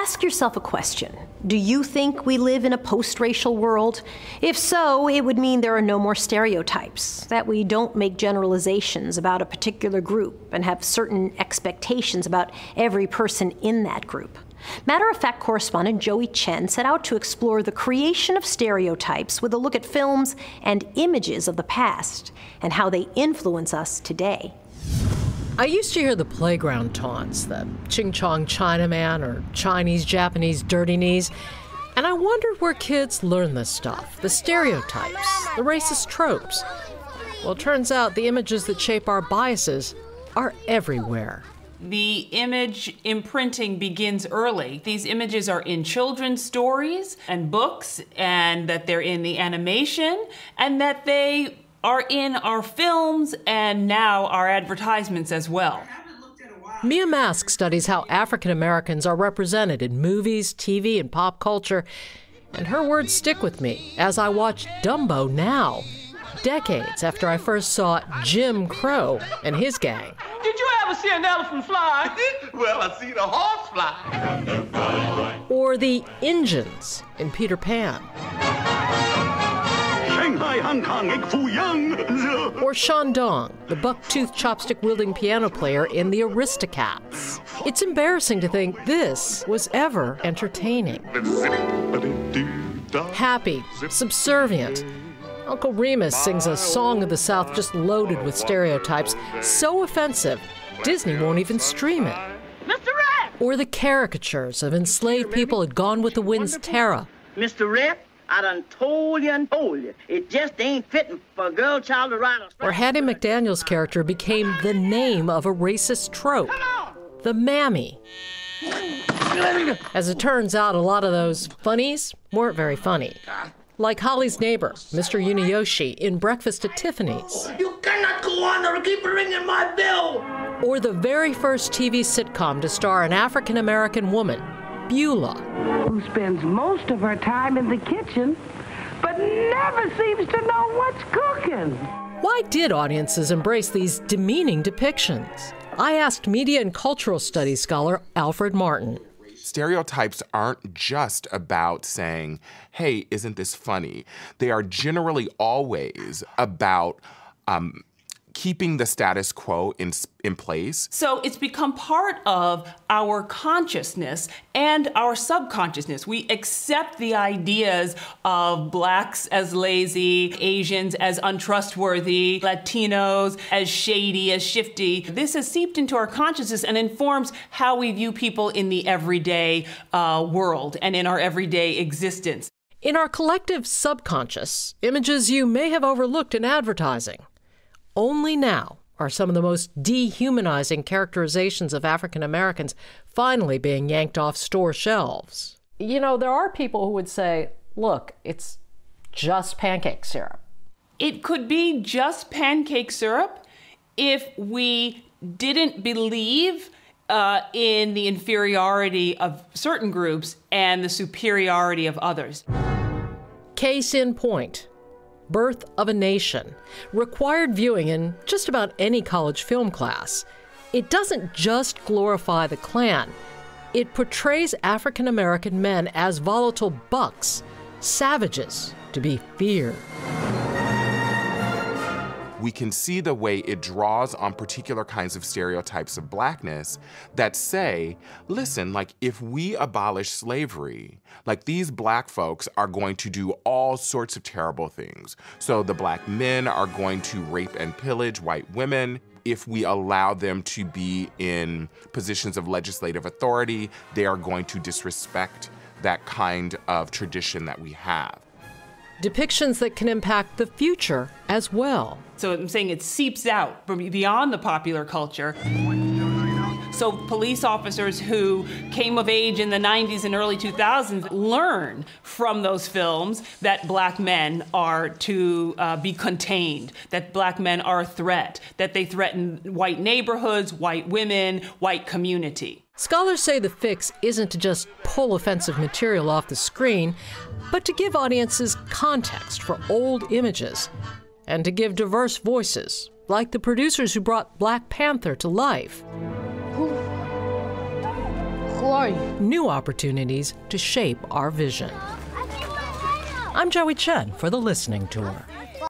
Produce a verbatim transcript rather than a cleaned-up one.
Ask yourself a question. Do you think we live in a post-racial world? If so, it would mean there are no more stereotypes, that we don't make generalizations about a particular group and have certain expectations about every person in that group. Matter of Fact correspondent Joie Chen set out to explore the creation of stereotypes with a look at films and images of the past and how they influence us today. I used to hear the playground taunts, the ching-chong Chinaman or Chinese-Japanese dirty knees, and I wondered where kids learn this stuff, the stereotypes, the racist tropes. Well, it turns out the images that shape our biases are everywhere. The image imprinting begins early. These images are in children's stories and books, and that they're in the animation, and that they are in our films and now our advertisements as well. Mia Mask studies how African Americans are represented in movies, T V, and pop culture, and her words stick with me as I watch Dumbo now, decades after I first saw Jim Crow and his gang. Did you ever see an elephant fly? Well, I seen a horse fly. Or the Injuns in Peter Pan. Or Shandong, the buck-toothed chopstick-wielding piano player in the Aristocats. It's embarrassing to think this was ever entertaining. Happy, subservient. Uncle Remus sings a song of the South just loaded with stereotypes, so offensive, Disney won't even stream it. Mister Rat! Or the caricatures of enslaved people at Gone with the Wind's Tara. Mister Rat, I done told you and told you. It just ain't fitting for a girl child to ride a... Or Hattie McDaniel's character became the name of a racist trope, the mammy. As it turns out, a lot of those funnies weren't very funny. Like Holly's neighbor, Mister Uniyoshi, in Breakfast at Tiffany's. You cannot go on or keep ringing my bell. Or the very first T V sitcom to star an African-American woman, Beulah. Who spends most of her time in the kitchen, but never seems to know what's cooking. Why did audiences embrace these demeaning depictions? I asked media and cultural studies scholar Alfred Martin. Stereotypes aren't just about saying, hey, isn't this funny? They are generally always about um, keeping the status quo in, in place. So it's become part of our consciousness and our subconsciousness. We accept the ideas of blacks as lazy, Asians as untrustworthy, Latinos as shady, as shifty. This has seeped into our consciousness and informs how we view people in the everyday uh, world and in our everyday existence. In our collective subconscious, images you may have overlooked in advertising. Only now are some of the most dehumanizing characterizations of African Americans finally being yanked off store shelves. You know, there are people who would say, look, it's just pancake syrup. It could be just pancake syrup if we didn't believe uh, in the inferiority of certain groups and the superiority of others. Case in point. Birth of a Nation, required viewing in just about any college film class. It doesn't just glorify the Klan. It portrays African American men as volatile bucks, savages to be feared. We can see the way it draws on particular kinds of stereotypes of blackness that say, listen, like if we abolish slavery, like these black folks are going to do all sorts of terrible things. So the black men are going to rape and pillage white women. If we allow them to be in positions of legislative authority, they are going to disrespect that kind of tradition that we have. Depictions that can impact the future as well. So I'm saying it seeps out from beyond the popular culture. So police officers who came of age in the nineties and early two thousands learn from those films that black men are to uh, be contained, that black men are a threat, that they threaten white neighborhoods, white women, white community. Scholars say the fix isn't to just pull offensive material off the screen, but to give audiences context for old images and to give diverse voices, like the producers who brought Black Panther to life. New opportunities to shape our vision. I'm Joie Chen for the Listening Tour.